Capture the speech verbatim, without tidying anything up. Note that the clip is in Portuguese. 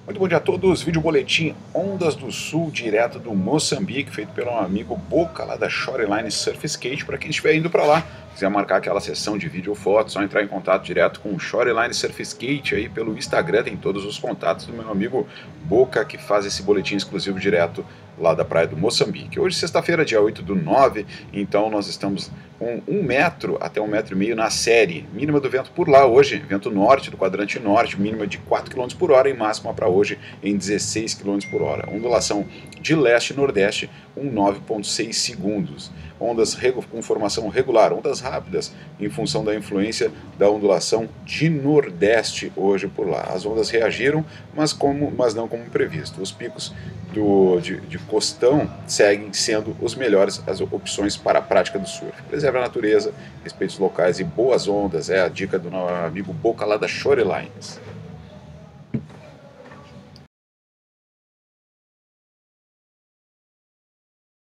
Muito bom dia a todos, vídeo boletim Ondas do Sul, direto do Moçambique, feito pelo amigo Boca, lá da Shoreline Surf Skate. Para quem estiver indo para lá, quiser marcar aquela sessão de vídeo ou foto, só entrar em contato direto com o Shoreline Surf Skate aí pelo Instagram, tem todos os contatos do meu amigo Boca, que faz esse boletim exclusivo direto lá da praia do Moçambique. Hoje, sexta-feira, dia oito do nove, então nós estamos com um metro até um metro e meio na série. Mínima do vento por lá hoje, vento norte, do quadrante norte, mínima de quatro quilômetros por hora e máxima para hoje em dezesseis quilômetros por hora. Ondulação de leste-nordeste, com nove vírgula seis segundos. Ondas com formação regular, ondas rápidas, em função da influência da ondulação de nordeste hoje por lá. As ondas reagiram, mas, como, mas não como previsto. Os picos do, de, de costão seguem sendo os melhores as opções para a prática do surf. Preserve a natureza, respeite os locais e boas ondas, é a dica do nosso amigo Boca lá da Shorelines.